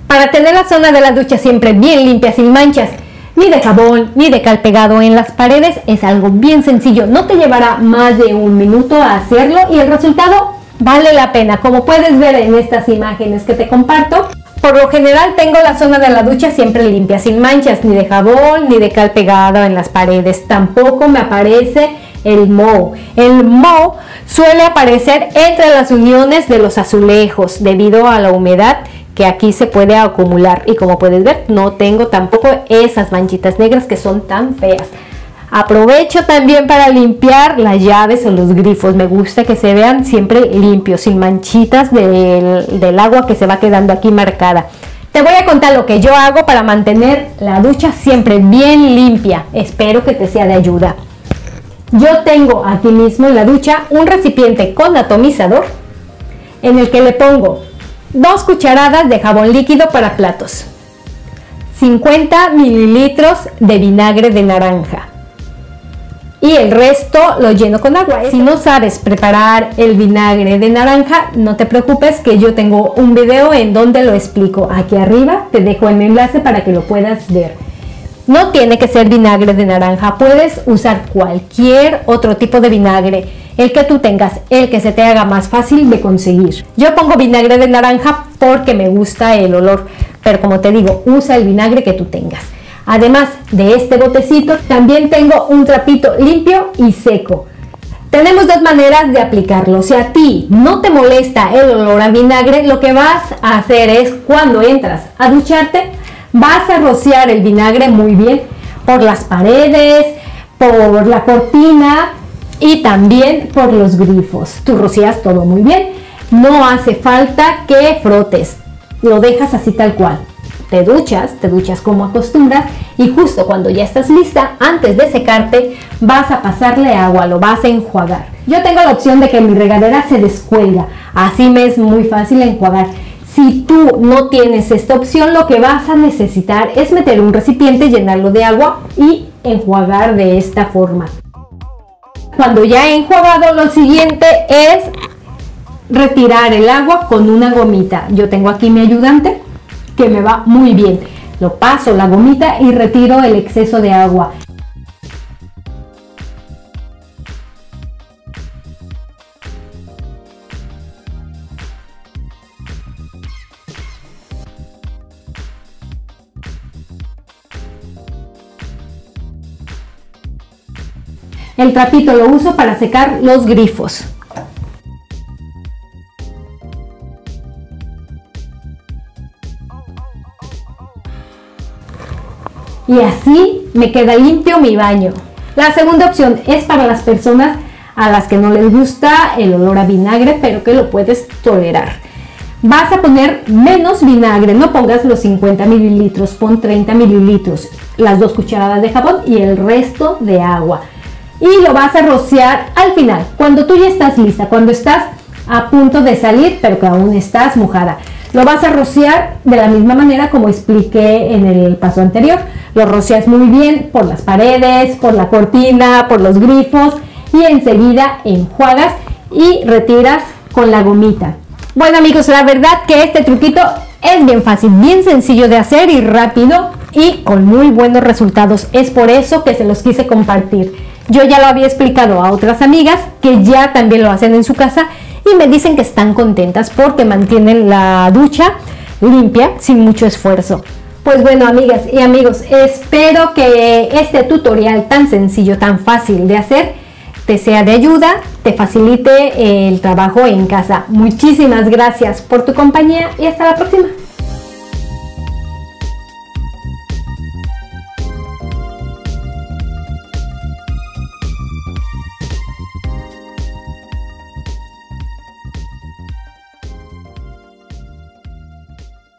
Para tener la zona de la ducha siempre bien limpia, sin manchas, ni de jabón, ni de cal pegado en las paredes, es algo bien sencillo. No te llevará más de un minuto a hacerlo y el resultado vale la pena. Como puedes ver en estas imágenes que te comparto, por lo general tengo la zona de la ducha siempre limpia, sin manchas, ni de jabón, ni de cal pegado en las paredes. Tampoco me aparece el moho. El moho suele aparecer entre las uniones de los azulejos debido a la humedad que aquí se puede acumular, y como puedes ver no tengo tampoco esas manchitas negras que son tan feas. Aprovecho también para limpiar las llaves o los grifos. Me gusta que se vean siempre limpios, sin manchitas del agua que se va quedando aquí marcada. Te voy a contar lo que yo hago para mantener la ducha siempre bien limpia. Espero que te sea de ayuda. Yo tengo aquí mismo en la ducha un recipiente con atomizador en el que le pongo 2 cucharadas de jabón líquido para platos, 50 mililitros de vinagre de naranja y el resto lo lleno con agua. Si no sabes preparar el vinagre de naranja, no te preocupes, que yo tengo un video en donde lo explico. Aquí arriba te dejo el enlace para que lo puedas ver. No tiene que ser vinagre de naranja, puedes usar cualquier otro tipo de vinagre, el que tú tengas, el que se te haga más fácil de conseguir. Yo pongo vinagre de naranja porque me gusta el olor, pero como te digo, usa el vinagre que tú tengas. Además de este botecito, también tengo un trapito limpio y seco. Tenemos 2 maneras de aplicarlo. Si a ti no te molesta el olor a vinagre, lo que vas a hacer es, cuando entras a ducharte, vas a rociar el vinagre muy bien por las paredes, por la cortina y también por los grifos. Tú rocias todo muy bien, no hace falta que frotes, lo dejas así tal cual. Te duchas como acostumbras y justo cuando ya estás lista, antes de secarte, vas a pasarle agua, lo vas a enjuagar. Yo tengo la opción de que mi regadera se descuelga, así me es muy fácil enjuagar. Si tú no tienes esta opción, lo que vas a necesitar es meter un recipiente, llenarlo de agua y enjuagar de esta forma. Cuando ya he enjuagado, lo siguiente es retirar el agua con una gomita. Yo tengo aquí mi ayudante que me va muy bien. Lo paso la gomita y retiro el exceso de agua. El trapito lo uso para secar los grifos. Y así me queda limpio mi baño. La segunda opción es para las personas a las que no les gusta el olor a vinagre, pero que lo puedes tolerar. Vas a poner menos vinagre, no pongas los 50 mililitros, pon 30 mililitros, las 2 cucharadas de jabón y el resto de agua. Y lo vas a rociar al final, cuando tú ya estás lista, cuando estás a punto de salir, pero que aún estás mojada. Lo vas a rociar de la misma manera como expliqué en el paso anterior. Lo rocias muy bien por las paredes, por la cortina, por los grifos y enseguida enjuagas y retiras con la gomita. Bueno amigos, la verdad que este truquito es bien fácil, bien sencillo de hacer y rápido y con muy buenos resultados. Es por eso que se los quise compartir. Yo ya lo había explicado a otras amigas que ya también lo hacen en su casa y me dicen que están contentas porque mantienen la ducha limpia sin mucho esfuerzo. Pues bueno amigas y amigos, espero que este tutorial tan sencillo, tan fácil de hacer, te sea de ayuda, te facilite el trabajo en casa. Muchísimas gracias por tu compañía y hasta la próxima.